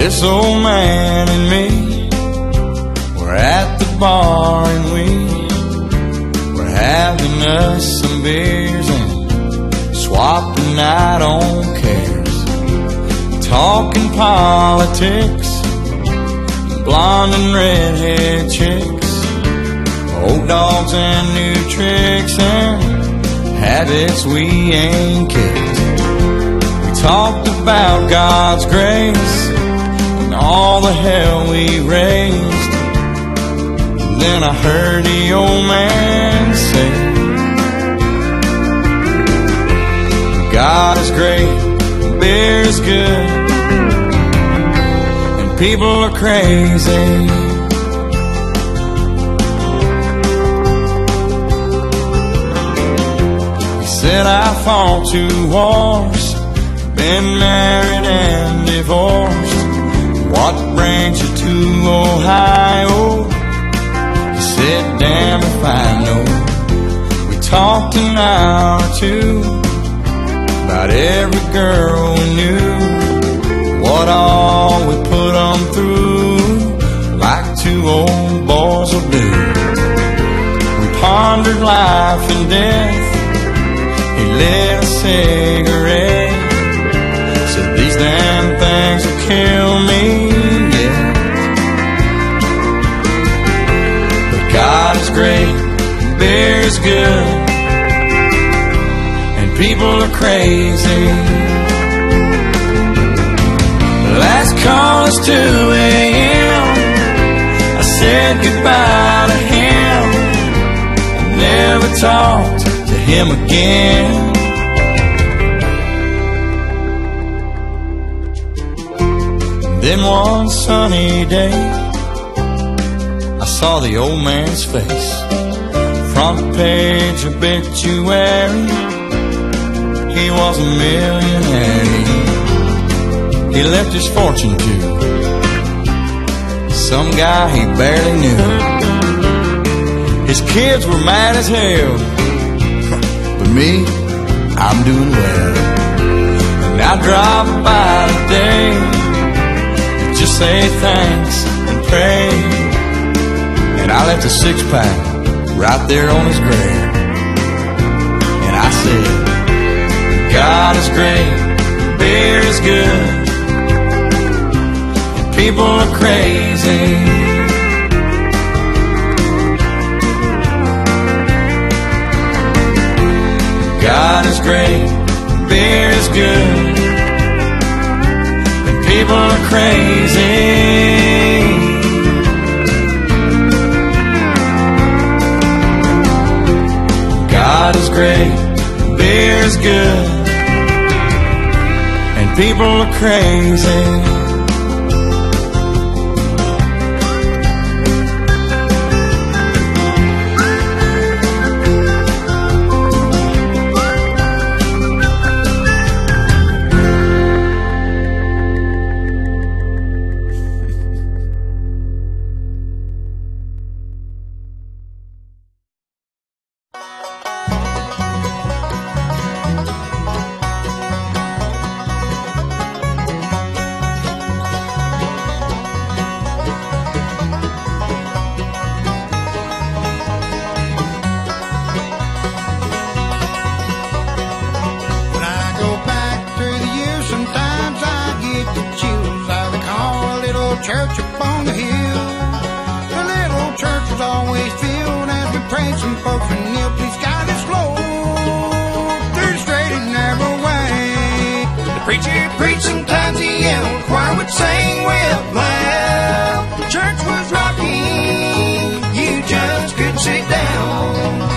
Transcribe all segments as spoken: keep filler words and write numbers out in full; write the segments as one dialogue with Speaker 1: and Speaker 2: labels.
Speaker 1: This old man and me were at the bar and we were having us some beers and swapping out on cares, talking politics, blonde and redhead chicks, old dogs and new tricks and habits we ain't kicked. We talked about God's grace and all the hell we raised. And then I heard the old man say, God is great, beer is good, and people are crazy. He said I fought two wars, been married and divorced. What brings you to Ohio? He said, damn if I know. We talked an hour or two about every girl we knew, what all we put them through, like two old boys will do. We pondered life and death. He lit a cigarette, said these damn things will kill me, yeah. But God is great, beer is good, and people are crazy. Last call is two A M I said goodbye to him. I never talked to him again. Then one sunny day I saw the old man's face, front page obituary. He was a millionaire. He left his fortune to some guy he barely knew. His kids were mad as hell, but me, I'm doing well. And I drive by today, just say thanks and pray. And I left a six pack right there on his grave. And I said, God is great, beer is good, people are crazy. God is great, beer is good, and people are crazy. God is great, beer is good, and people are crazy.
Speaker 2: Church upon the hill. The little church was always filled as we prayed. Some folks would kneel, please guide us slow through the straight and narrow way. The preacher preached, sometimes he yelled, choir would sing with loud. The church was rocking, you just couldn't sit down.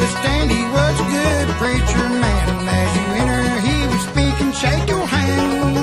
Speaker 2: Preacher man, as you enter, he would speak and shake your hand.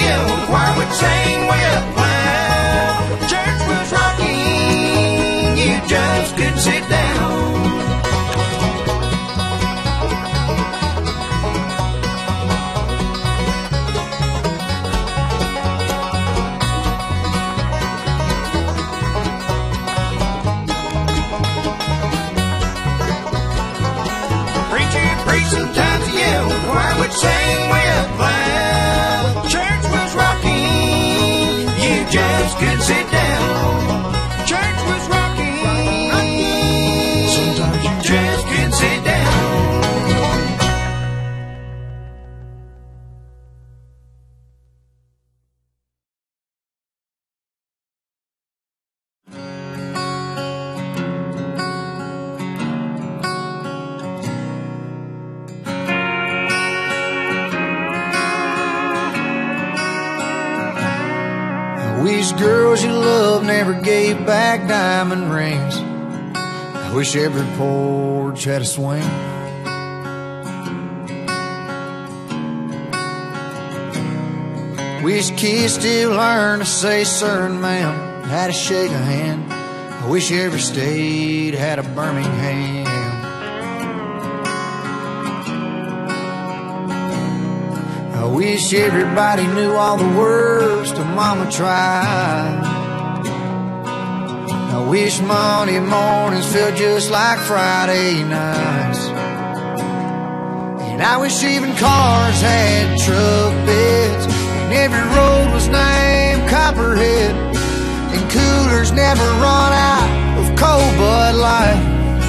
Speaker 2: the old choir would sing well, well. Church was rocking, you just couldn't sit down. Sometimes the old choir would sing well, well. Church was rocking, you just couldn't sit down. Church was rocking, sometimes you just couldn't sit down.
Speaker 3: I wish girls you love never gave back diamond rings. I wish every porch had a swing. Wish kids still learn to say sir and ma'am, how to shake a hand. I wish every state had a Birmingham. I wish everybody knew all the words to Mama Tried. I wish Monday mornings felt just like Friday nights. And I wish even cars had truck beds, and every road was named Copperhead, and coolers never run out of cold Bud Light.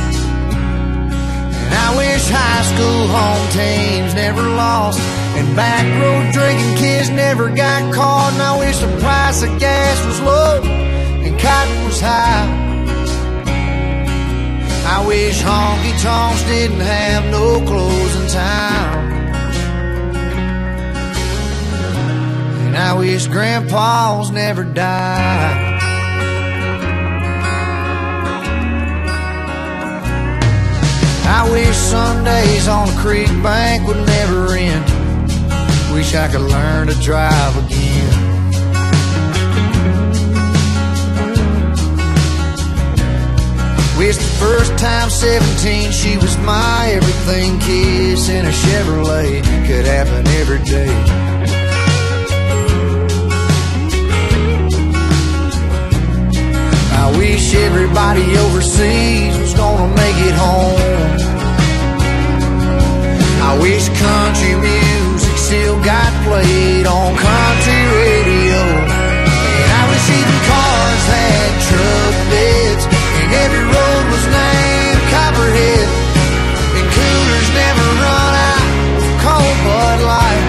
Speaker 3: And I wish high school home teams never lost, and back road drinking kids never got caught. And I wish the price of gas was low and cotton was high. I wish honky-tonks didn't have no closing time. And I wish grandpas never died. I wish Sundays on the creek bank would never end. Wish I could learn to drive again. Wish the first time seventeen she was my everything. Kiss in a Chevrolet could happen every day. I wish everybody overseas was gonna make it home. I wish country music still got played on country radio. And I wish even cars had truck beds, and every road was named Copperhead, and coolers never run out of cold Bud Light.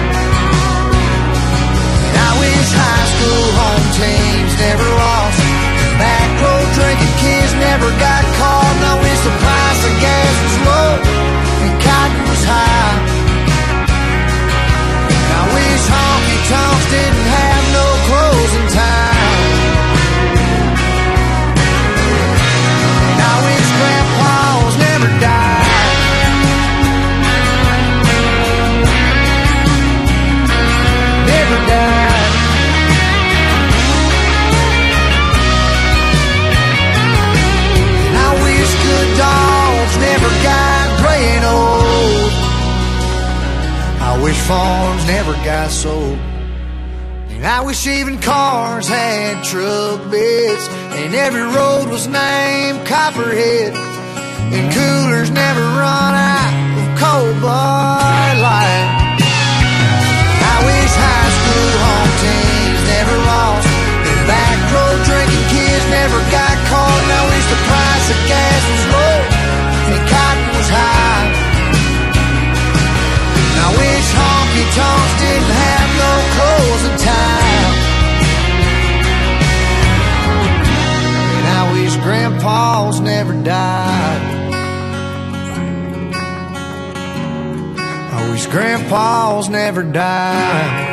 Speaker 3: And I wish high school home teams never lost, and back road drinking kids never got caught. And I wish the price of gas was low and cotton was high. I wish honky-tonks didn't have no closing time. And I wish grandpas never died. Never died. And I wish good dogs never got gray and old. I wish farms never got sold. And I wish even cars had truck beds, and every road was named Copperhead, and coolers never run out of cold Bud Light. I wish high school home teams never lost, and back road drinking kids never got caught. And I wish the price of gas was low and cotton was high. I wish honky-tonks didn't have no closing time. And I wish grandpas never died. I wish grandpas never died.